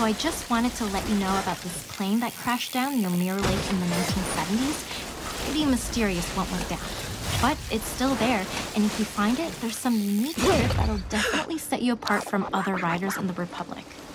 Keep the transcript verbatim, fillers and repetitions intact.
I just wanted to let you know about this plane that crashed down near Mirror Lake in the nineteen seventies. Pretty mysterious what went down. But it's still there, and if you find it, there's some unique gear that'll definitely set you apart from other riders in the Republic.